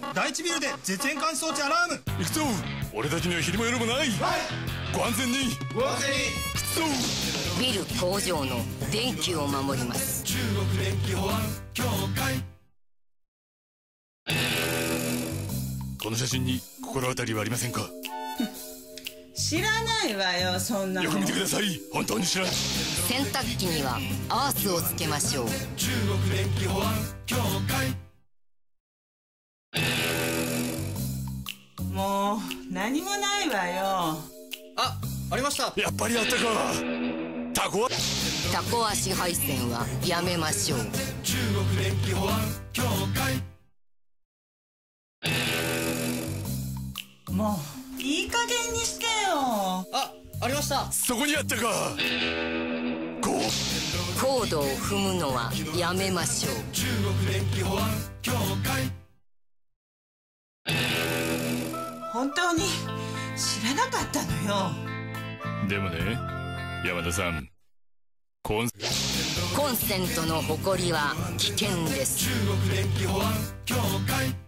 第一ビルで絶縁監視装置アラーム。 行くぞ。俺たちには昼も夜もない。はい、ご安全に。 ご安全に。 行くぞ。 ビル工場の電気を守ります。 中国電気保安協会。 この写真に心当たりはありませんか？ 知らないわよ、そんなの。 よく見てください。本当に知らない。 洗濯機にはアースをつけましょう。 中国電気保安協会。 もう何もないわよ。 ありました。 やっぱりあったか。タコはタコ足配線はやめましょう。 中国電気保安協会。 もういい加減にしてよ。 ありました。 そこにあったか。 コードを踏むのはやめましょう。 中国電気保安協会。 本当に知らなかったのよ。 でもね、山田さん、コンセントのホコリは危険です。 中国電気保安協会。